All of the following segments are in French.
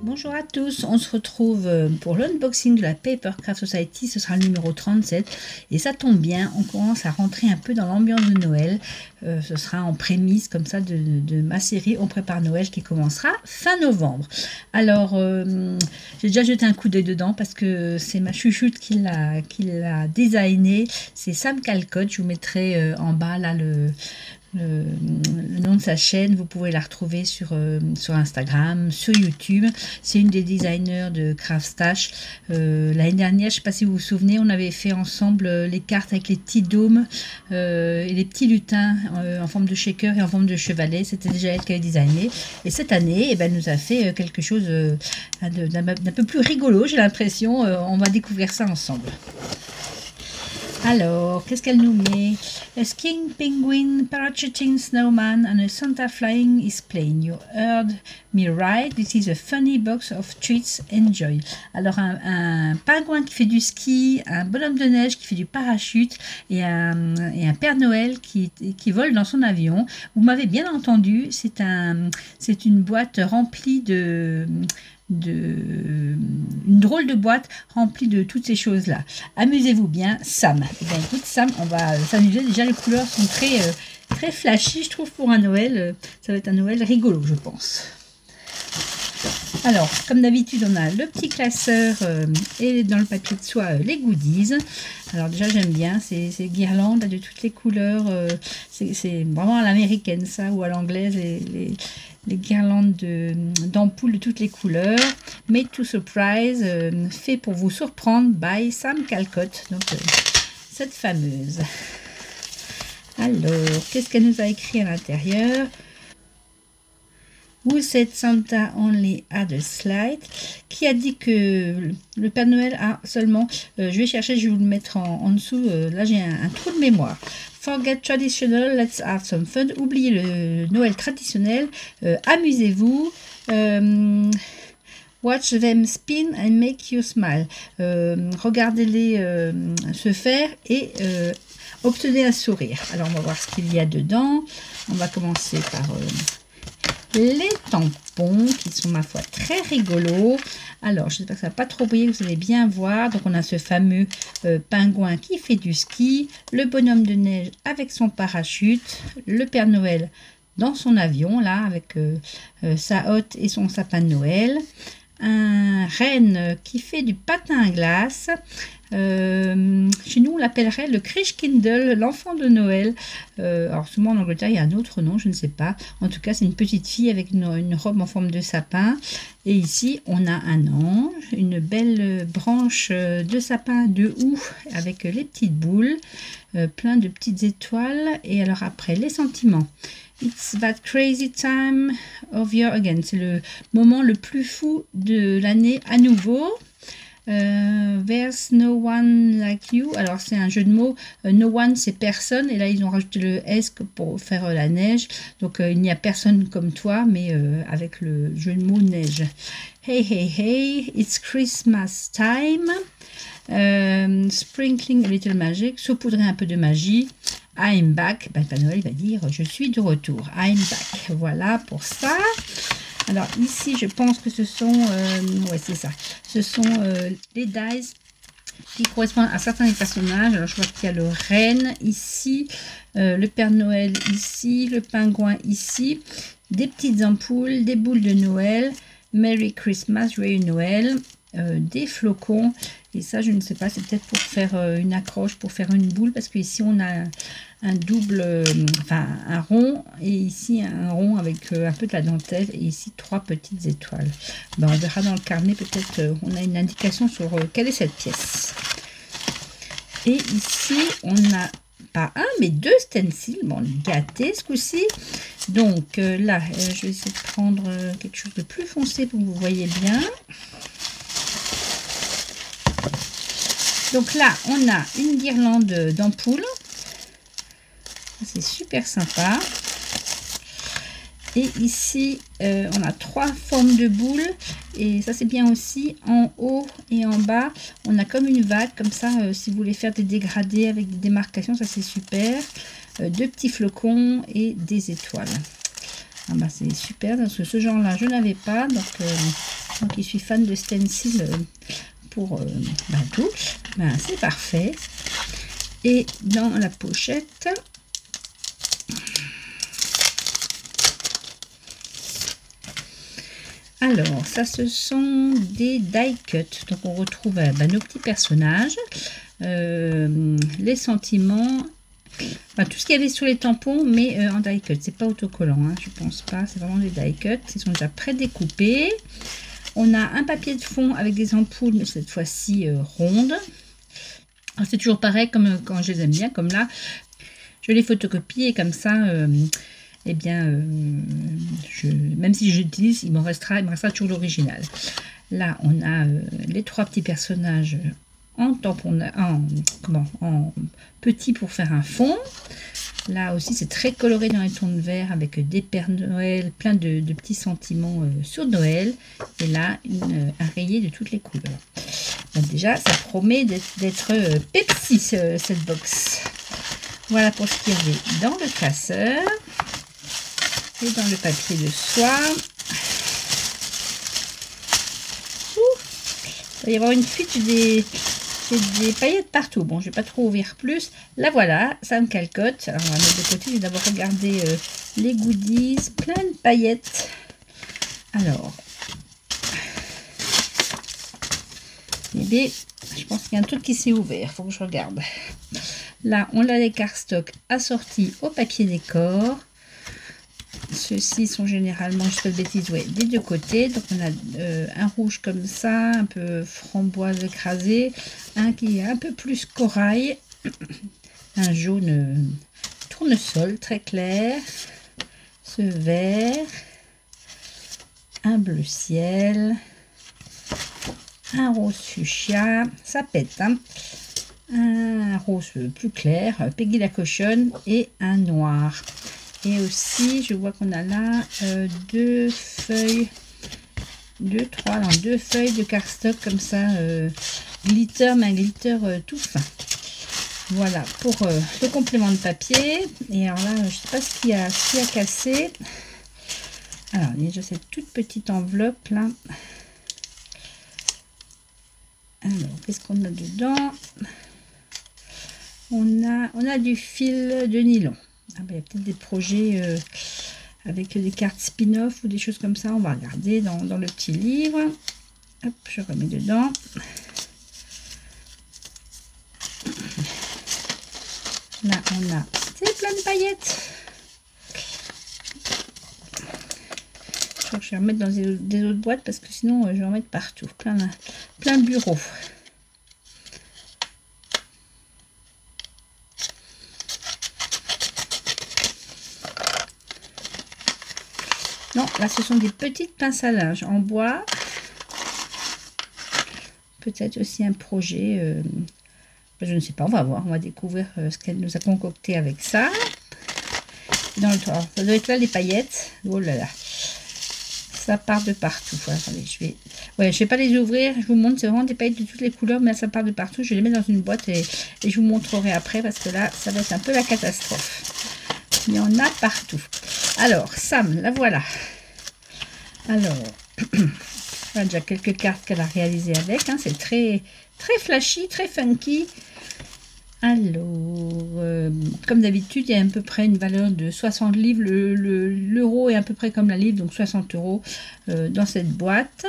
Bonjour à tous, on se retrouve pour l'unboxing de la Papercraft Society, ce sera le numéro 37 et ça tombe bien, on commence à rentrer un peu dans l'ambiance de Noël, ce sera en prémisse comme ça de ma série On prépare Noël qui commencera fin novembre. Alors j'ai déjà jeté un coup d'œil dedans parce que c'est ma chouchoute qui l'a designé, c'est Sam Calcott, je vous mettrai en bas là le nom de sa chaîne, vous pouvez la retrouver sur Instagram, sur YouTube. C'est une des designers de Craftstash. L'année dernière, je ne sais pas si vous vous souvenez, on avait fait ensemble les cartes avec les petits dômes et les petits lutins en forme de shaker et en forme de chevalet. C'était déjà elle qui avait designé. Et cette année, eh ben, elle nous a fait quelque chose d'un peu plus rigolo, j'ai l'impression. On va découvrir ça ensemble. Alors, qu'est-ce qu'elle nous met? A skiing penguin, parachuting snowman and a Santa flying is plain. You heard me right. This is a funny box of treats. Enjoy. Alors, un pingouin qui fait du ski, un bonhomme de neige qui fait du parachute et un Père Noël qui vole dans son avion. Vous m'avez bien entendu, c'est une boîte remplie une drôle de boîte remplie de toutes ces choses là. Amusez-vous bien, Sam. Eh bien, écoute, Sam, on va s'amuser. Déjà les couleurs sont très flashy, je trouve, pour un Noël. Ça va être un Noël rigolo, je pense. Alors, comme d'habitude, on a le petit classeur et dans le papier de soie les goodies. Alors déjà, j'aime bien ces guirlandes de toutes les couleurs. C'est vraiment à l'américaine, ça, ou à l'anglaise, les guirlandes d'ampoules de toutes les couleurs. Made to surprise, fait pour vous surprendre, by Sam Calcott. Donc, cette fameuse. Alors, qu'est-ce qu'elle nous a écrit à l'intérieur? Who said Santa only had a slide? Qui a dit que le Père Noël a seulement... je vais chercher, je vais vous le mettre en dessous. Là, j'ai un trou de mémoire. Forget traditional, let's have some fun. Oubliez le Noël traditionnel. Amusez-vous. Watch them spin and make you smile. Regardez-les se faire et obtenez un sourire. Alors, on va voir ce qu'il y a dedans. On va commencer par... les tampons qui sont, ma foi, très rigolos. Alors, j'espère que ça ne va pas trop briller, vous allez bien voir. Donc, on a ce fameux pingouin qui fait du ski, le bonhomme de neige avec son parachute, le Père Noël dans son avion, là, avec sa hotte et son sapin de Noël, un renne qui fait du patin à glace. Chez nous on l'appellerait le Christkindl, l'enfant de Noël. Alors souvent en Angleterre il y a un autre nom, je ne sais pas. En tout cas c'est une petite fille avec une robe en forme de sapin. Et ici on a un ange, une belle branche de sapin de houx avec les petites boules, plein de petites étoiles. Et alors après les sentiments. It's that crazy time of year again. C'est le moment le plus fou de l'année à nouveau. There's no one like you. Alors c'est un jeu de mots. No one c'est personne. Et là ils ont rajouté le S pour faire la neige. Donc il n'y a personne comme toi, mais avec le jeu de mots neige. Hey hey hey, it's Christmas time. Sprinkling a little magic. Saupoudrer un peu de magie. I'm back. Ben, Père Noël va dire je suis de retour. I'm back. Voilà pour ça. Alors ici je pense que ce sont ouais c'est ça. Ce sont les dies qui correspondent à certains des personnages. Alors je vois qu'il y a le renne ici, le Père Noël ici, le pingouin ici, des petites ampoules, des boules de Noël, Merry Christmas, Joyeux Noël, des flocons. Et ça, je ne sais pas, c'est peut-être pour faire une accroche, pour faire une boule, parce qu'ici, on a un double, enfin, un rond, et ici, un rond avec un peu de la dentelle, et ici, 3 petites étoiles. Ben, on verra dans le carnet, peut-être, on a une indication sur quelle est cette pièce. Et ici, on a pas un, mais 2 stencils. Bon, gâté ce coup-ci. Donc, là, je vais essayer de prendre quelque chose de plus foncé pour que vous voyez bien. Donc là, on a une guirlande d'ampoules. C'est super sympa. Et ici, on a 3 formes de boules. Et ça, c'est bien aussi. En haut et en bas, on a comme une vague. Comme ça, si vous voulez faire des dégradés avec des démarcations, ça c'est super. 2 petits flocons et des étoiles. Ah bah, c'est super parce que ce genre-là, je n'avais pas. Donc, Donc, je suis fan de stencil pour tout. Ben, c'est parfait. Et dans la pochette, alors, ça, ce sont des die cuts. Donc, on retrouve nos petits personnages, les sentiments, tout ce qu'il y avait sur les tampons, mais en die cut. C'est pas autocollant, hein, je pense pas. C'est vraiment des die cuts. Ils sont déjà pré-découpés. On a un papier de fond avec des ampoules, mais cette fois-ci rondes. C'est toujours pareil, comme quand je les aime bien, comme là. Je les photocopie et comme ça... eh bien, même si j'utilise, il me restera toujours l'original. Là, on a les 3 petits personnages en tampon, en petit pour faire un fond. Là aussi, c'est très coloré dans les tons de vert avec des Pères Noël, plein de petits sentiments sur Noël. Et là, un rayé de toutes les couleurs. Donc déjà, ça promet d'être Pepsi, cette box. Voilà pour ce qu'il y avait dans le classeur. Et dans le papier de soie. Il va y avoir une fuite, j'ai des paillettes partout. Bon, je ne vais pas trop ouvrir plus. Là, voilà, ça me calcote. Alors, on va mettre de côté. Je vais d'abord regarder les goodies. Plein de paillettes. Alors, eh bien, je pense qu'il y a un truc qui s'est ouvert. Il faut que je regarde. Là, on a les cardstock assortis au papier décor. Ceux-ci sont généralement, je ne sais pas de bêtises, ouais, des deux côtés. Donc on a un rouge comme ça, un peu framboise écrasée, un qui est un peu plus corail, un jaune tournesol très clair, ce vert, un bleu ciel, un rose fuchsia, ça pète, hein, un rose plus clair, Peggy la cochonne et un noir. Et aussi, je vois qu'on a là deux feuilles de cardstock comme ça, glitter, mais un glitter tout fin. Voilà pour le complément de papier. Et alors là, je ne sais pas ce qui a cassé. Alors, il y a déjà cette toute petite enveloppe là. Alors, qu'est-ce qu'on a dedans? On a du fil de nylon. Ah ben, il y a peut-être des projets avec des cartes spin-off ou des choses comme ça. On va regarder dans le petit livre. Hop, je remets dedans. Là, on a plein de paillettes. Je crois que je vais remettre dans des autres boîtes parce que sinon, je vais en mettre partout. Plein de bureaux. Non, là, ce sont des petites pinces à linge en bois. Peut-être aussi un projet. Je ne sais pas, on va voir. On va découvrir ce qu'elle nous a concocté avec ça. Dans le toit. Ça doit être là les paillettes. Oh là là. Ça part de partout. Attendez, je vais pas les ouvrir. Je vous montre. C'est vraiment des paillettes de toutes les couleurs. Mais là, ça part de partout. Je vais les mettre dans une boîte et je vous montrerai après. Parce que là, ça va être un peu la catastrophe. Il y en a partout. Alors, Sam, la voilà. Alors, il y a déjà quelques cartes qu'elle a réalisées avec. Hein. C'est très flashy, très funky. Alors, comme d'habitude, il y a à peu près une valeur de 60 livres. L'euro est à peu près comme la livre, donc 60 € dans cette boîte.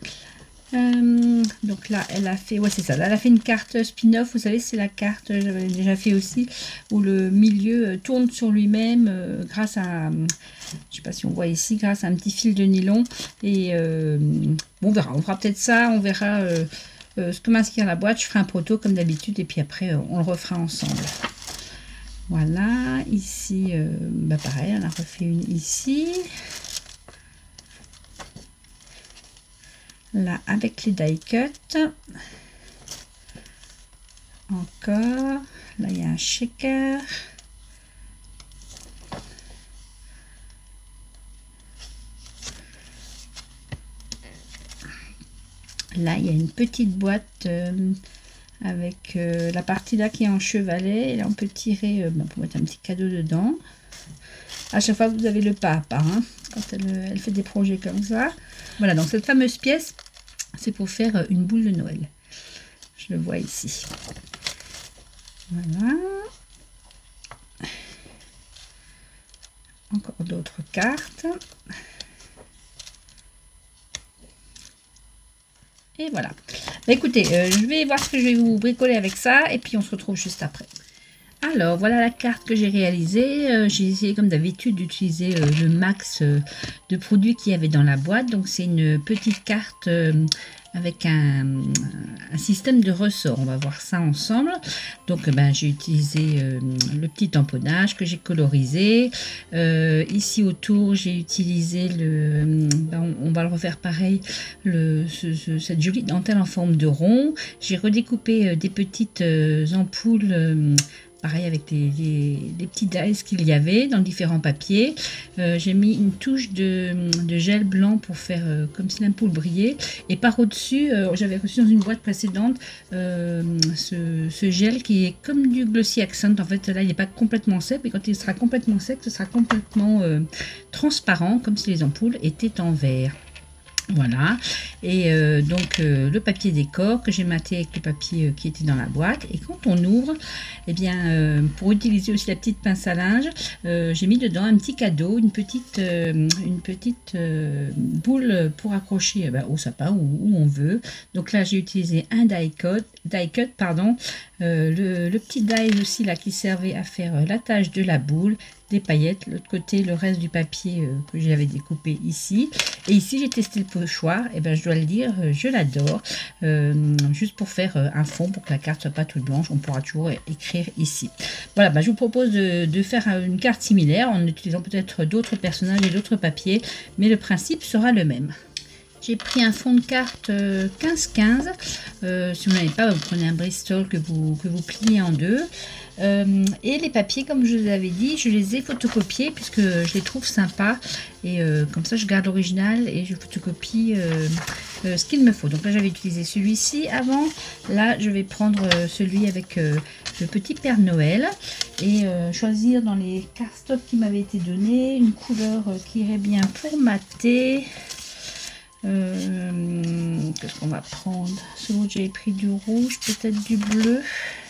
Donc là, elle a fait, ouais c'est ça, là, elle a fait une carte spin-off, vous savez, c'est la carte, j'avais déjà fait aussi, où le milieu tourne sur lui-même grâce à, je sais pas si on voit ici, grâce à un petit fil de nylon, et bon, on verra, on fera peut-être ça, on verra ce que m'inspire la boîte, je ferai un proto comme d'habitude, et puis après, on le refera ensemble. Voilà, ici, pareil, on a refait une ici. Là, avec les die cut. Encore. Là, il y a un shaker. Là, il y a une petite boîte avec la partie là qui est en chevalet. Et là, on peut tirer pour mettre un petit cadeau dedans. À chaque fois, vous avez le pas à pas. Hein, quand elle fait des projets comme ça. Voilà, donc cette fameuse pièce, c'est pour faire une boule de Noël. Je le vois ici. Voilà. Encore d'autres cartes. Et voilà. Bah, écoutez, je vais voir ce que je vais vous bricoler avec ça. Et puis on se retrouve juste après. Alors, voilà la carte que j'ai réalisée. J'ai essayé, comme d'habitude, d'utiliser le max de produits qu'il y avait dans la boîte. Donc, c'est une petite carte avec un système de ressort. On va voir ça ensemble. Donc, j'ai utilisé le petit tamponnage que j'ai colorisé. Ici, autour, j'ai utilisé on va le refaire pareil, cette jolie dentelle en forme de rond. J'ai redécoupé des petites ampoules pareil avec les petits dies qu'il y avait dans différents papiers. J'ai mis une touche de gel blanc pour faire comme si l'ampoule brillait. Et par au-dessus, j'avais reçu dans une boîte précédente ce gel qui est comme du Glossy Accent. En fait, là, il n'est pas complètement sec. Mais quand il sera complètement sec, ce sera complètement transparent, comme si les ampoules étaient en verre. Voilà, et donc le papier décor que j'ai maté avec le papier qui était dans la boîte. Et quand on ouvre, eh bien, pour utiliser aussi la petite pince à linge, j'ai mis dedans un petit cadeau, une petite boule pour accrocher au sapin où on veut. Donc là, j'ai utilisé un die cut, pardon, le petit die aussi là qui servait à faire l'attache de la boule, des paillettes, l'autre côté le reste du papier que j'avais découpé ici. Et ici j'ai testé le pochoir, et je dois le dire, je l'adore, juste pour faire un fond pour que la carte soit pas toute blanche. On pourra toujours écrire ici. Voilà, je vous propose de faire une carte similaire en utilisant peut-être d'autres personnages et d'autres papiers, mais le principe sera le même. J'ai pris un fond de carte 15-15. Si vous n'avez pas, vous prenez un Bristol que vous pliez en deux. Et les papiers, comme je vous avais dit, je les ai photocopiés puisque je les trouve sympas. Et comme ça, je garde l'original et je photocopie ce qu'il me faut. Donc là, j'avais utilisé celui-ci avant. Là, je vais prendre celui avec le petit Père Noël. Et choisir dans les cardstocks qui m'avaient été donnés une couleur qui irait bien pour ma thé. Qu'est-ce qu'on va prendre? Selon que j'avais pris du rouge, peut-être du bleu.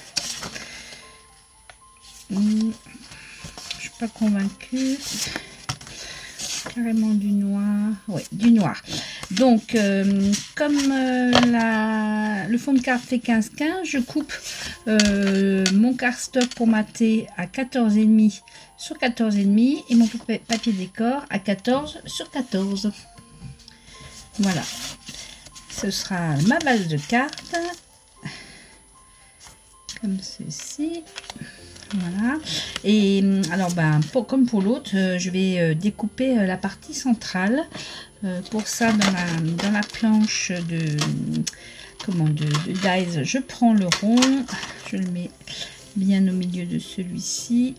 Je suis pas convaincue. Carrément du noir. Oui, du noir. Donc, comme le fond de carte fait 15-15, je coupe mon cardstock pour ma thé à 14,5 sur 14,5 et mon papier décor à 14 sur 14. Voilà, ce sera ma base de cartes, comme ceci. Voilà, et alors comme pour l'autre, je vais découper la partie centrale. Pour ça, dans la planche de dies, je prends le rond, je le mets bien au milieu de celui-ci,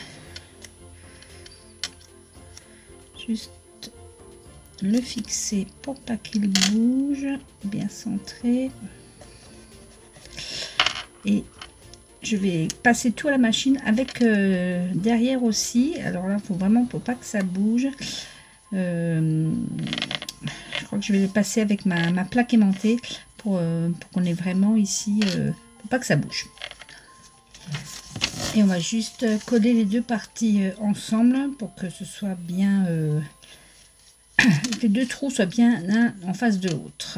juste le fixer pour pas qu'il bouge, bien centré. Et je vais passer tout à la machine avec derrière aussi. Alors là, faut pas que ça bouge. Je crois que je vais le passer avec ma plaque aimantée pour qu'on ait vraiment ici, pour pas que ça bouge. Et on va juste coller les deux parties ensemble pour que ce soit bien, que les deux trous soient bien l'un en face de l'autre.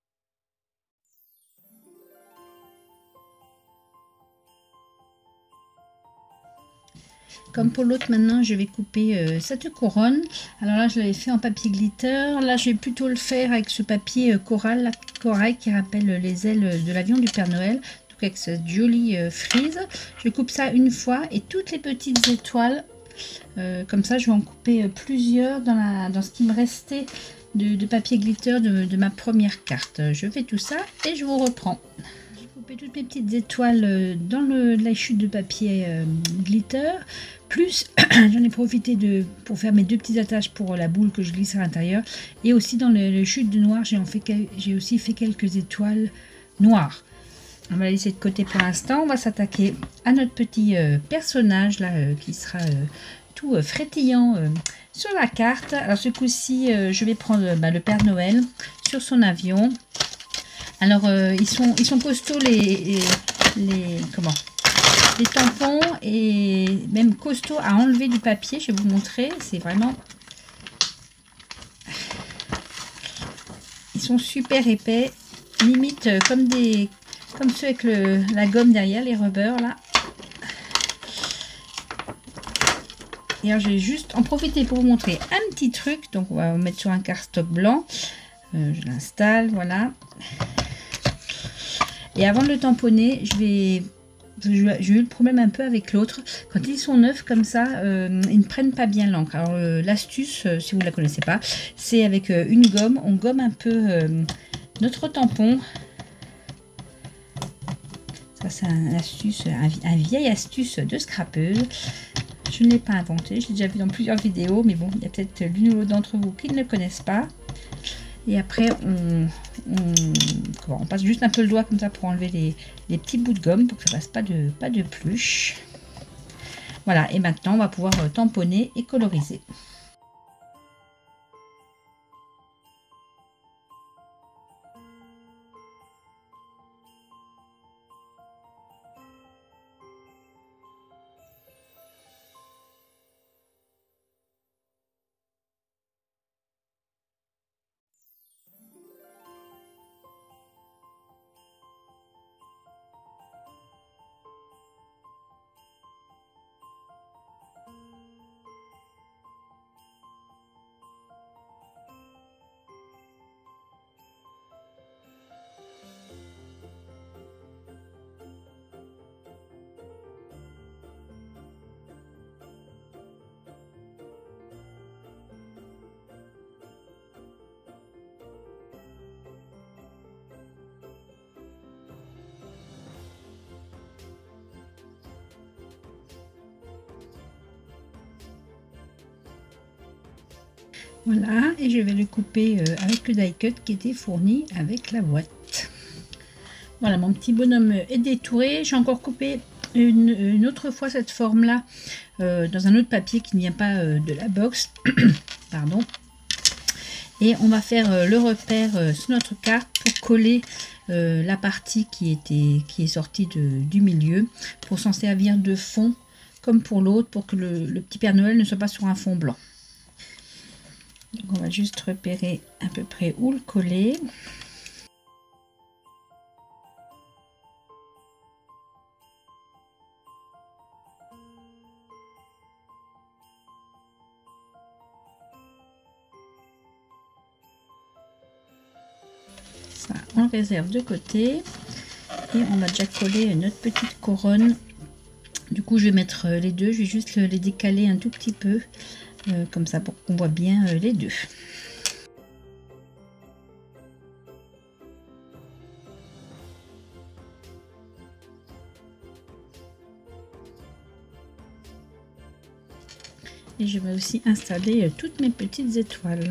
Comme pour l'autre, maintenant je vais couper cette couronne. Alors là, je l'avais fait en papier glitter. Là, je vais plutôt le faire avec ce papier corail qui rappelle les ailes de l'avion du Père Noël. Donc avec cette jolie frise. Je coupe ça une fois et toutes les petites étoiles, comme ça, je vais en couper plusieurs dans ce qui me restait de papier glitter de ma première carte. Je fais tout ça et je vous reprends. J'ai coupé toutes mes petites étoiles dans la chute de papier glitter. Plus, j'en ai profité pour faire mes deux petites attaches pour la boule que je glisse à l'intérieur. Et aussi dans les chutes de noir, j'ai aussi fait quelques étoiles noires. On va la laisser de côté pour l'instant. On va s'attaquer à notre petit personnage là qui sera tout frétillant sur la carte. Alors ce coup-ci, je vais prendre le Père Noël sur son avion. Alors ils sont costauds les tampons, et même costauds à enlever du papier. Je vais vous montrer, c'est vraiment... Ils sont super épais, limite comme ceux avec la gomme derrière, les rubbers là. Et alors je vais juste en profiter pour vous montrer un petit truc. Donc on va mettre sur un cardstock blanc. Je l'installe, voilà. Et avant de le tamponner, j'ai eu le problème un peu avec l'autre. Quand ils sont neufs comme ça, ils ne prennent pas bien l'encre. Alors l'astuce, si vous ne la connaissez pas, c'est avec une gomme. On gomme un peu notre tampon. Ça c'est un vieille astuce de scrapeuse. Je ne l'ai pas inventé, je l'ai déjà vu dans plusieurs vidéos, mais bon, il y a peut-être l'une ou l'autre d'entre vous qui ne le connaissent pas. Et après, on passe juste un peu le doigt comme ça pour enlever les petits bouts de gomme, pour que ça ne fasse pas de pluche. Voilà, et maintenant, on va pouvoir tamponner et coloriser. Voilà, et je vais le couper avec le die cut qui était fourni avec la boîte. Voilà, mon petit bonhomme est détouré. J'ai encore coupé une autre fois cette forme là dans un autre papier qui ne vient pas de la box. Pardon. Et on va faire le repère sur notre carte pour coller la partie qui est sortie du milieu, pour s'en servir de fond comme pour l'autre, pour que le petit Père Noël ne soit pas sur un fond blanc. Donc on va juste repérer à peu près où le coller. Ça, on réserve de côté. Et on va déjà coller notre petite couronne. Du coup, je vais mettre les deux. Je vais juste les décaler un tout petit peu. Comme ça, pour qu'on voit bien les deux. Et je vais aussi installer toutes mes petites étoiles.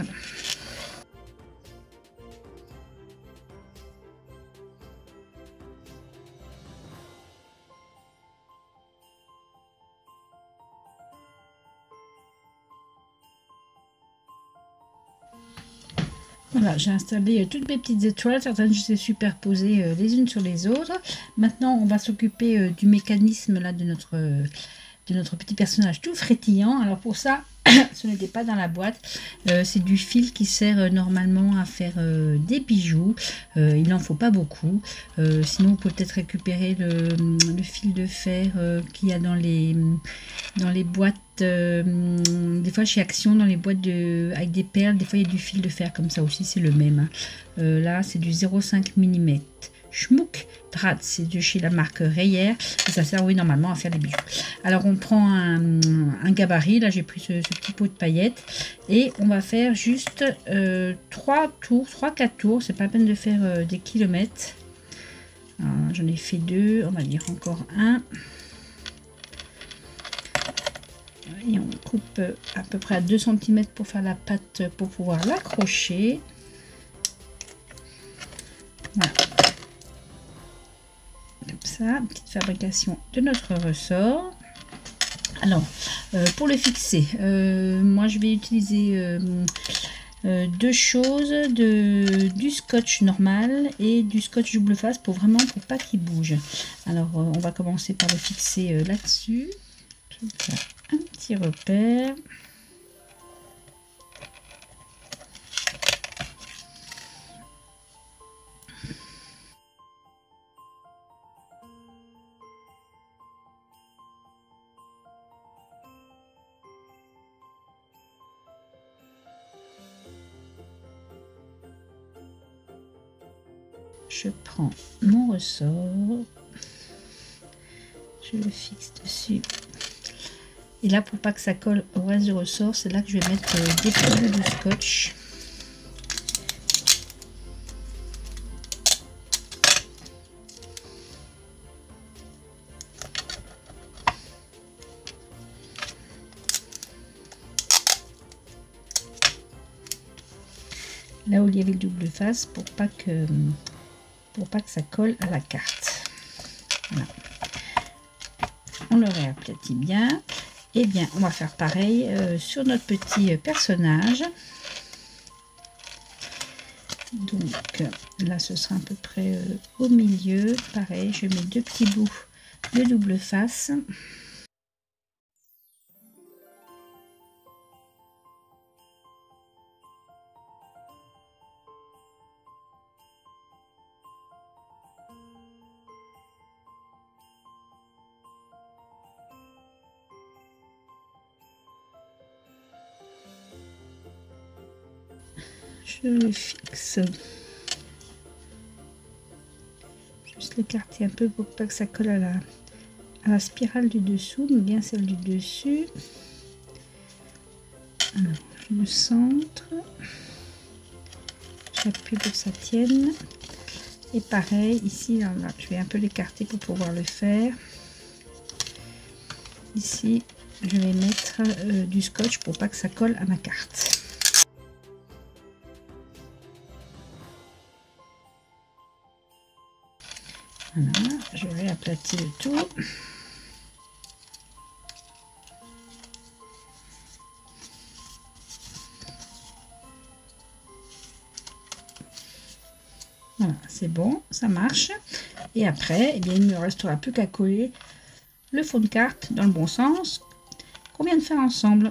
Voilà, j'ai installé toutes mes petites étoiles, certaines je les ai superposées les unes sur les autres. Maintenant, on va s'occuper du mécanisme là de notre petit personnage tout frétillant. Alors pour ça, ce n'était pas dans la boîte, c'est du fil qui sert normalement à faire des bijoux. Il n'en faut pas beaucoup, sinon vous pouvez peut-être récupérer le fil de fer qu'il y a dans les boîtes, des fois chez Action, dans les boîtes avec des perles, des fois il y a du fil de fer comme ça aussi, c'est le même, hein. Là c'est du 0,5 mm. Schmuck Draht, c'est de chez la marque Reyer, et ça sert, oui, normalement à faire des bijoux. Alors on prend un gabarit, là j'ai pris ce petit pot de paillettes, et on va faire juste 3-4 tours, c'est pas la peine de faire des kilomètres. J'en ai fait 2, on va dire encore un. Et on coupe à peu près à 2 cm pour faire la patte, pour pouvoir l'accrocher. Voilà. Comme ça, petite fabrication de notre ressort. Alors, Pour le fixer, moi je vais utiliser deux choses, du scotch normal et du scotch double face pour pas qu'il bouge. Alors on va commencer par le fixer là-dessus. Je vais faire un petit repère. Je prends mon ressort, je le fixe dessus. Et là, pour pas que ça colle au reste du ressort, c'est là que je vais mettre des pellules de scotch. Là où il y avait le double face, pour pas que ça colle à la carte. Voilà. On le réaplatit bien. Et bien, on va faire pareil sur notre petit personnage. Donc là, ce sera à peu près au milieu. Pareil, je mets deux petits bouts de double face. Je le fixe. Juste l'écarter un peu pour pas que ça colle à la spirale du dessous, mais bien celle du dessus. Alors, je me centre. J'appuie pour que ça tienne. Et pareil, ici, là, je vais un peu l'écarter pour pouvoir le faire. Ici, je vais mettre du scotch pour pas que ça colle à ma carte. Voilà, je vais aplatir le tout. Voilà, c'est bon, ça marche. Et après, eh bien, il ne me restera plus qu'à coller le fond de carte dans le bon sens qu'on vient de faire ensemble.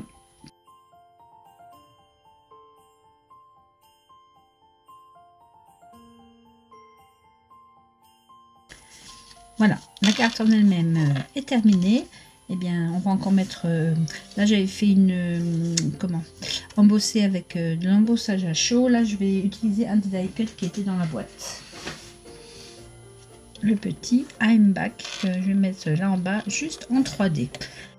Voilà, la carte en elle-même est terminée. Eh bien, on va encore mettre... là, j'avais fait embosser avec de l'embossage à chaud. Là, je vais utiliser un des die cut qui était dans la boîte. Le petit I'm Back, que je vais mettre là en bas, juste en 3D.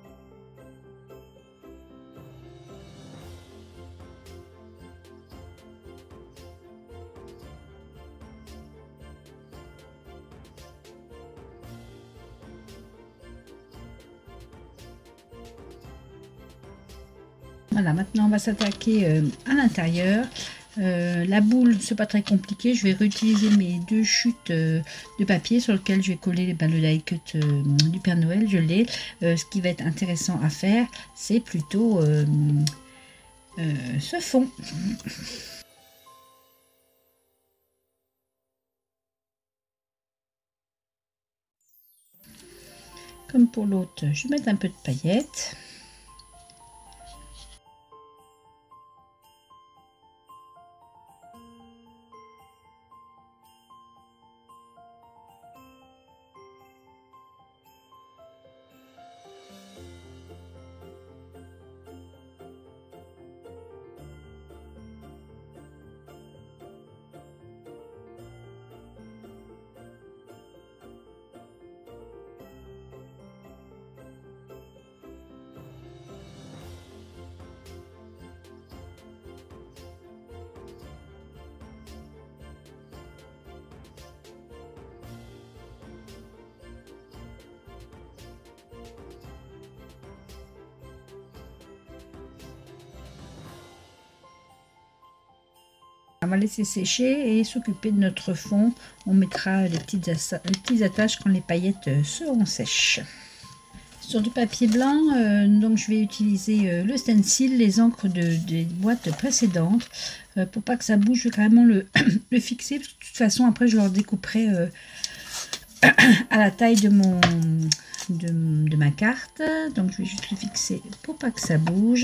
Voilà, maintenant on va s'attaquer à l'intérieur. La boule, c'est pas très compliqué. Je vais réutiliser mes deux chutes de papier sur lesquelles je vais coller le die cut du Père Noël. Je l'ai. Ce qui va être intéressant à faire, c'est plutôt ce fond. Comme pour l'autre, je vais mettre un peu de paillettes. On va laisser sécher et s'occuper de notre fond. On mettra les petits attaches quand les paillettes seront sèches. sur du papier blanc. Donc je vais utiliser le stencil, les encres des boîtes précédentes pour pas que ça bouge. Je vais carrément le fixer, parce que de toute façon après je le découperai à la taille de ma carte. Donc je vais juste le fixer pour pas que ça bouge.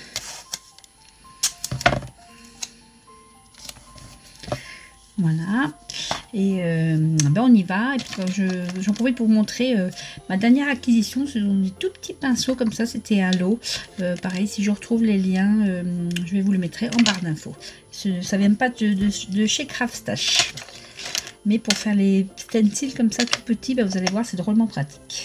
Voilà, et ben on y va. Et puis j'en profite pour vous montrer ma dernière acquisition. Ce sont des tout petits pinceaux comme ça, c'était un lot. Pareil, si je retrouve les liens, je vais vous le mettre en barre d'infos. Ça vient pas de chez Craftstash, mais pour faire les stencils comme ça tout petits, ben vous allez voir, c'est drôlement pratique.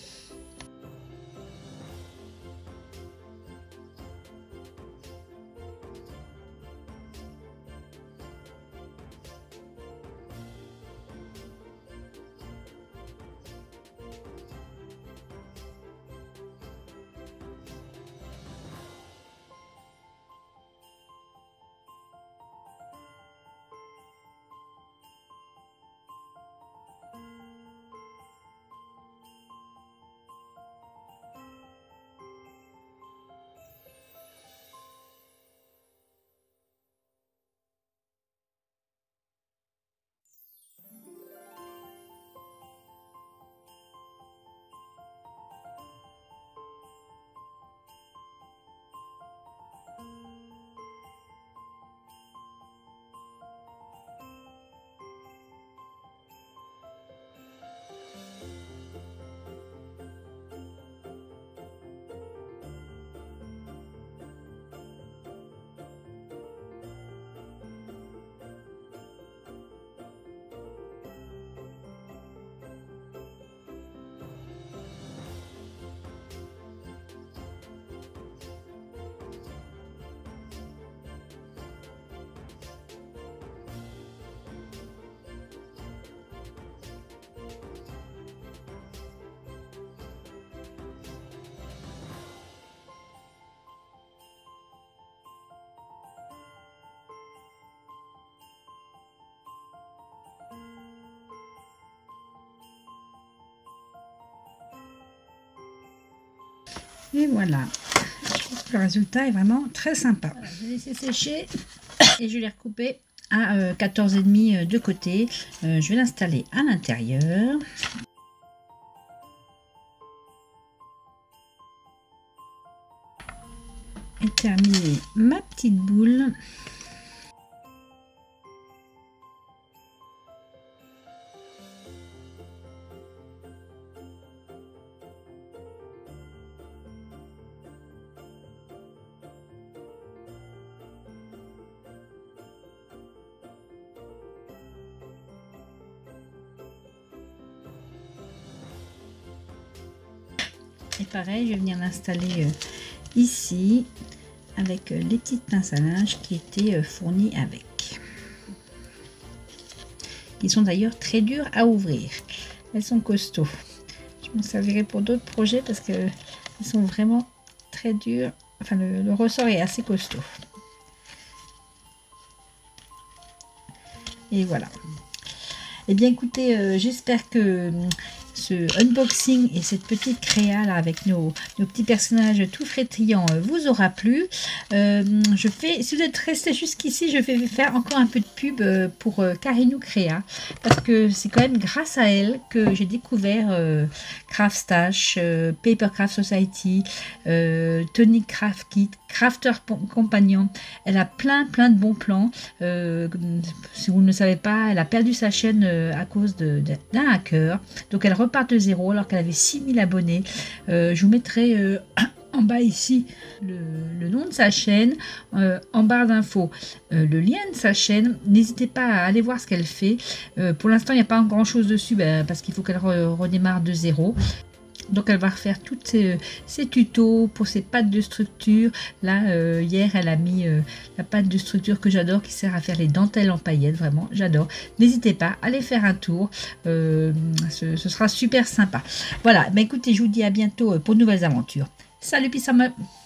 Et voilà, je trouve que le résultat est vraiment très sympa. Voilà, je vais laisser sécher et je vais les recouper à 14,5 de côté. Je vais l'installer à l'intérieur. Et terminer ma petite boule. Et pareil, je vais venir l'installer ici avec les petites pinces à linge qui étaient fournies avec. Qui sont d'ailleurs très dures à ouvrir. Elles sont costauds. Je m'en servirai pour d'autres projets parce que elles sont vraiment très dures. Enfin, le ressort est assez costaud. Et voilà. Et bien écoutez, j'espère que ce unboxing et cette petite créa là avec nos petits personnages tout frétillants vous aura plu. Si vous êtes resté jusqu'ici, je vais faire encore un peu de pub pour Carinou Créa, parce que c'est quand même grâce à elle que j'ai découvert Craftstash, Papercraft Society, Tonic Craft Kit, Crafter Compagnon. Elle a plein de bons plans. Si vous ne le savez pas, elle a perdu sa chaîne à cause d'un hacker, donc elle repart de zéro alors qu'elle avait 6000 abonnés. Je vous mettrai en bas ici le nom de sa chaîne, en barre d'infos le lien de sa chaîne. N'hésitez pas à aller voir ce qu'elle fait. Pour l'instant il n'y a pas grand chose dessus parce qu'il faut qu'elle redémarre de zéro. Donc elle va refaire toutes ses tutos pour ses pattes de structure. Là hier elle a mis la pâte de structure que j'adore, qui sert à faire les dentelles en paillettes. Vraiment j'adore. N'hésitez pas à aller faire un tour, ce sera super sympa. Voilà, bah écoutez, je vous dis à bientôt pour de nouvelles aventures. Salut Pissama.